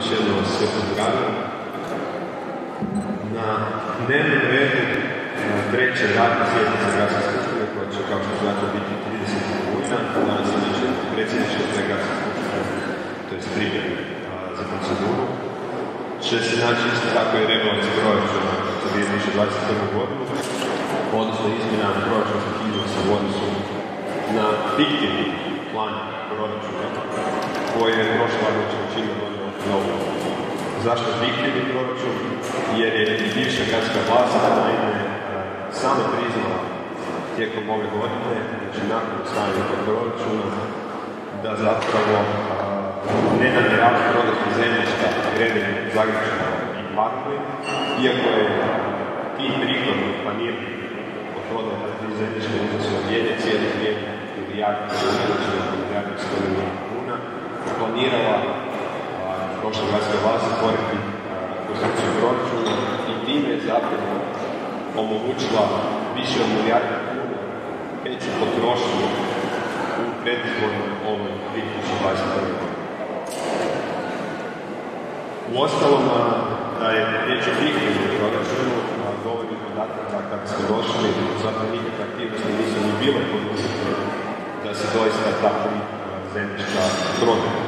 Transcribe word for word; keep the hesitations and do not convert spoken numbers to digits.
još jedno sve pozdravljam. Na dnevnom redu treće radne sjednice Gradske skupštine, koja će, kao što znate, biti tridesetog rujna. Danas je znači predsjednička te Gradske skupštine, to je pripreme za proceduru. Će se naći isto tako i rebalans proračuna za dvije tisuće dvadeset prvu godinu, odnosno izmjena proračunskih iznosa u odnosu na fiktivni plan proračuna koji je prošla vladajuća većina donijela novu. Zašto fiktivni proračun? Jer je i bivša gradska vlast naime sama priznala tijekom ove godine, znači nakon usvajanja tog proračuna, da zapravo ne namjerava prodati zemljišta Gradini, Zagrebu i Patrik, iako je ti prihodi planirani od prodaja tih zemljišta iznosu od jedan zarez pet milijardi milijardi sto milijuna kuna, planirala prošla gradska vlast stvoriti konstrukciju proračuna i time je zapravo omogućila više od milijarda kuna veću potrošnju u predizbornoj ovoj dvije tisuće dvadeset prve godine. U ostalom, da je riječ o fiktivnom proračunu, govori podatak da kada smo došli, zapravo nikakve aktivnosti nisu ni bile poduzete da se doista takvi zemljišta prodaju.